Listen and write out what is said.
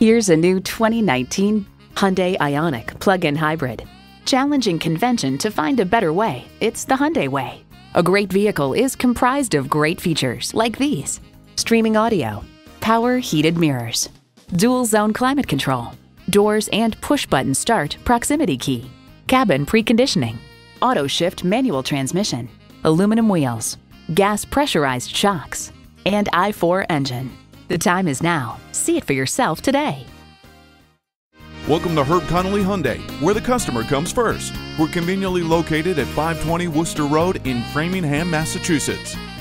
Here's a new 2019 Hyundai Ioniq plug-in hybrid. Challenging convention to find a better way, it's the Hyundai way. A great vehicle is comprised of great features like these: streaming audio, power heated mirrors, dual zone climate control, doors and push-button start proximity key, cabin preconditioning, auto shift manual transmission, aluminum wheels, gas pressurized shocks, and i4 engine. The time is now. See it for yourself today. Welcome to Herb Connolly Hyundai, where the customer comes first. We're conveniently located at 520 Worcester Road in Framingham, Massachusetts.